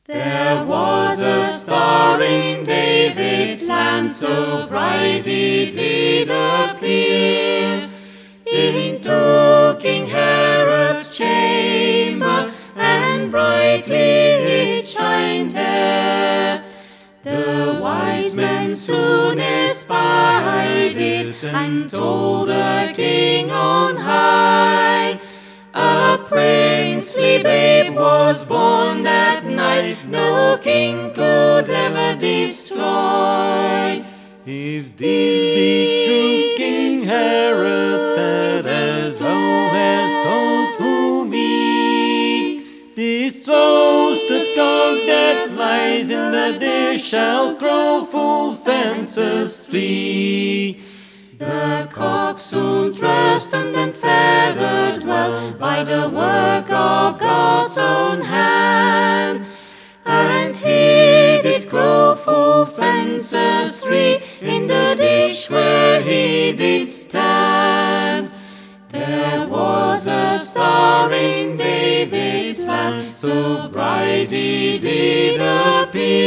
There was a star in David's land, so bright it did appear, into King Herod's chamber, and brightly it shined there. The wise men soon espied it, and told the king on high, a princely babe was born that night, no king could ever destroy. If this be true, King Herod said, as thou hast told to me, this roasted cock that lies in the dish shall crow full fences 3. The cock soon trusted and feathered well by the work of God's own hand, and he did crow full fences 3 in the dish where he did stand. There was a star in David's land, so bright it did appear,